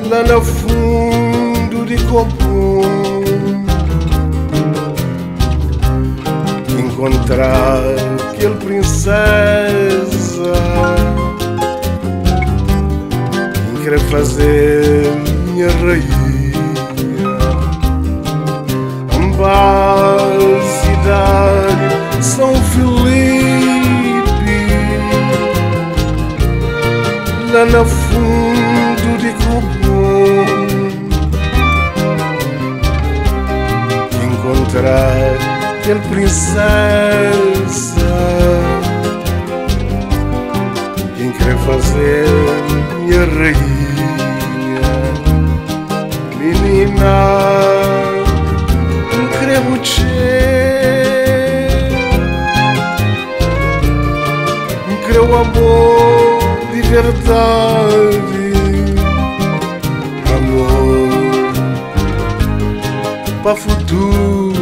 lá no fundo de Copom, encontrar aquele princesa que quer fazer minha rainha. Ambar, cidade, São Felipe, lá no fundo de Copom, encontrar aquele princesa quem quer fazer minha rainha. Menina, não creio não creio amor de verdade, amor para futuro.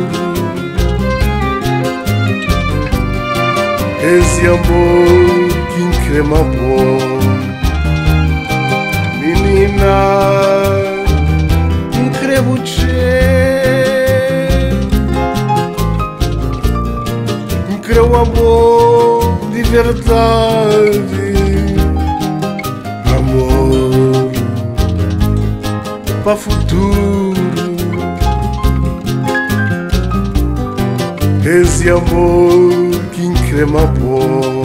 Esse amor que crema bom. Menina, não creio não creio amor de verdade, amor para futuro. Esse amor que crema bom.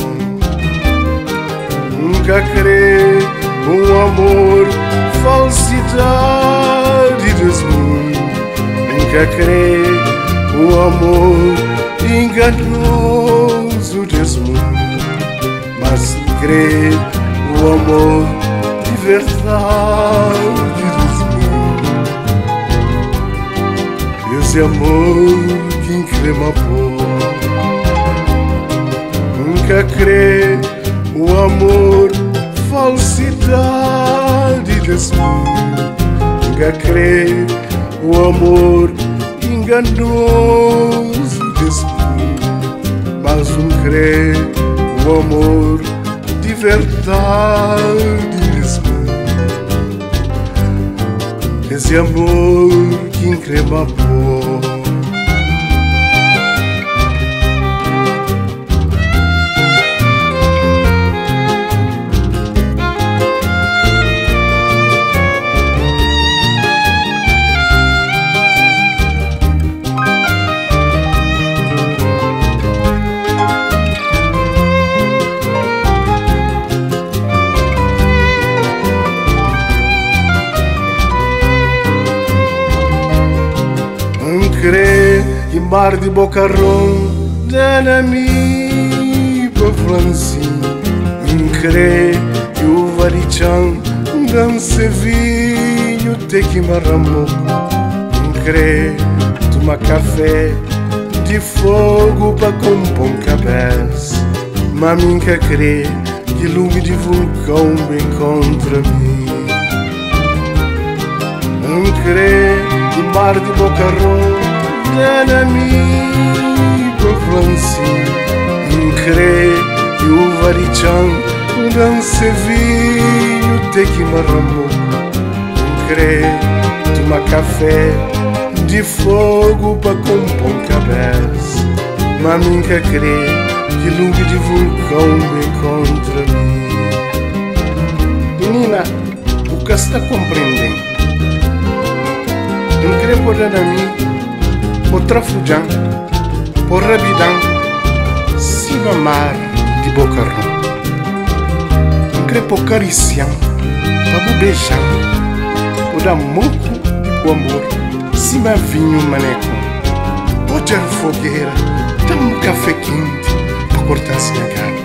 Nunca crê um amor falsidade desse mundo. Nunca crê um amor enganoso desse mundo. Mas crê o amor de verdade desse mundo. Esse amor que crema bom. Nunca crê o amor falsidade desse mundo. Nunca crê o amor enganoso desse mundo. Mas não crê o amor de verdade desse mundo. Esse amor que crema bom. Crê que mar de Bocarrão dá mi para Francinha. Crê que o Varichan dança vinho te que marramoco. Crê toma café de fogo para compor cabeça. Mas nunca crê que lume de vulcão bem contra mim. Crê que mar de Bocarrão dá mi para Francinha. Crê que o Varichan dança vinho te que marramoco. Crê toma café de fogo para compor cabeça. Mas nunca crê que lume de vulcão vem contra mim. Menina, o que está compreendendo? Não crê por nada a mim, por trafujão, por rabidão, cima mar de Bocarrão. Não crê por caricião, para beijar, por dar moco de amor, cima vinho maneco. Pode fogueira, dá um café quente para cortar minha cara.